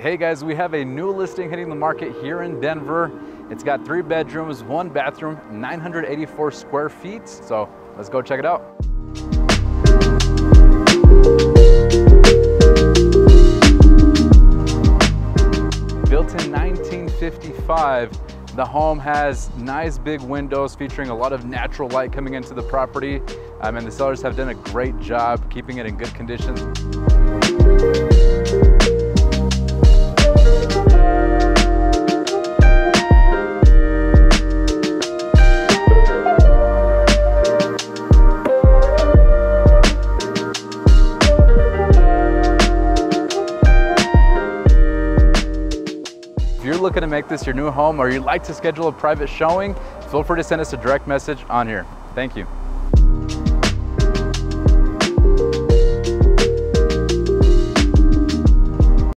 Hey guys, we have a new listing hitting the market here in Denver. It's got 3 bedrooms, 1 bathroom, 984 square feet. So let's go check it out. Built in 1955, the home has nice big windows featuring a lot of natural light coming into the property. And the sellers have done a great job keeping it in good condition. If you're looking to make this your new home or you'd like to schedule a private showing, feel free to send us a direct message on here. Thank you.